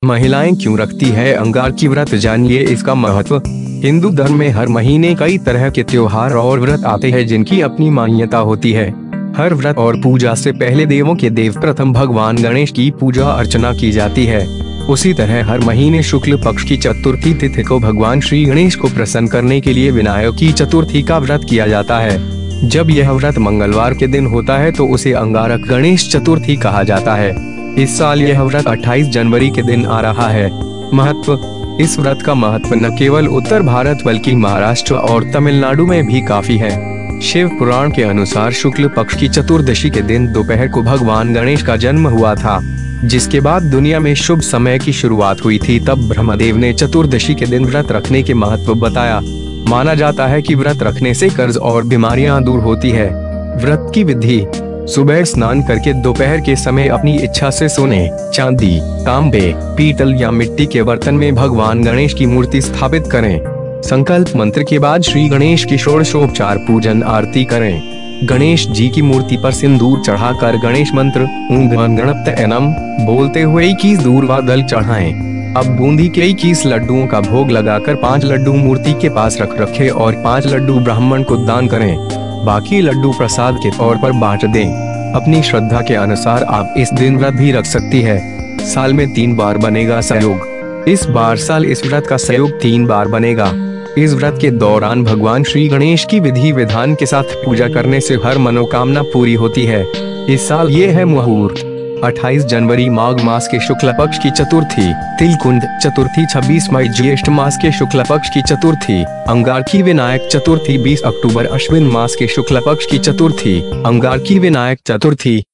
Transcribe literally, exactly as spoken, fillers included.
महिलाएं क्यों रखती है अंगारकी व्रत, जानिए इसका महत्व। हिंदू धर्म में हर महीने कई तरह के त्योहार और व्रत आते हैं जिनकी अपनी मान्यता होती है। हर व्रत और पूजा से पहले देवों के देव प्रथम भगवान गणेश की पूजा अर्चना की जाती है। उसी तरह हर महीने शुक्ल पक्ष की चतुर्थी तिथि को भगवान श्री गणेश को प्रसन्न करने के लिए विनायक की चतुर्थी का व्रत किया जाता है। जब यह व्रत मंगलवार के दिन होता है तो उसे अंगारक गणेश चतुर्थी कहा जाता है। इस साल यह व्रत अट्ठाईस जनवरी के दिन आ रहा है। महत्व। इस व्रत का महत्व न केवल उत्तर भारत बल्कि महाराष्ट्र और तमिलनाडु में भी काफी है। शिव पुराण के अनुसार शुक्ल पक्ष की चतुर्दशी के दिन दोपहर को भगवान गणेश का जन्म हुआ था, जिसके बाद दुनिया में शुभ समय की शुरुआत हुई थी। तब ब्रह्मदेव ने चतुर्दशी के दिन व्रत रखने के महत्व बताया। माना जाता है कि व्रत रखने से कर्ज और बीमारियां दूर होती है। व्रत की विधि। सुबह स्नान करके दोपहर के समय अपनी इच्छा से सोने, चांदी, तांबे, पीतल या मिट्टी के बर्तन में भगवान गणेश की मूर्ति स्थापित करें। संकल्प मंत्र के बाद श्री गणेश की षोडशोपचार पूजन आरती करें। गणेश जी की मूर्ति पर सिंदूर चढ़ाकर गणेश मंत्र ॐ गणपतये नमः बोलते हुए इक्कीस दूर्वा दल चढ़ाएं। अब बूंदी के इक्कीस लड्डुओं का भोग लगाकर पाँच लड्डू मूर्ति के पास रख रखे और पाँच लड्डू ब्राह्मण को दान करें। बाकी लड्डू प्रसाद के तौर पर बांट दें। अपनी श्रद्धा के अनुसार आप इस दिन व्रत भी रख सकती है। साल में तीन बार बनेगा संयोग। इस बार साल इस व्रत का संयोग तीन बार बनेगा। इस व्रत के दौरान भगवान श्री गणेश की विधि विधान के साथ पूजा करने से हर मनोकामना पूरी होती है। इस साल ये है मुहूर्त अट्ठाईस जनवरी माघ मास के शुक्ल पक्ष की चतुर्थी, तिलकुंड चतुर्थी छब्बीस मई ज्येष्ठ मास के शुक्ल पक्ष की चतुर्थी, अंगारकी विनायक चतुर्थी बीस अक्टूबर अश्विन मास के शुक्ल पक्ष की चतुर्थी, अंगारकी विनायक चतुर्थी।